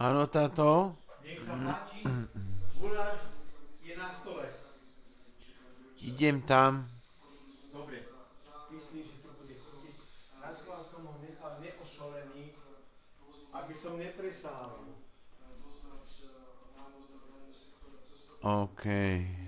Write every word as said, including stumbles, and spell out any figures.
Áno, táto. Nech sa páči, guláš je na stole. Idem tam. Dobre, myslím, že to bude chutiť. Naschvál som ho nechal neosolený, aby som nepresával. OK.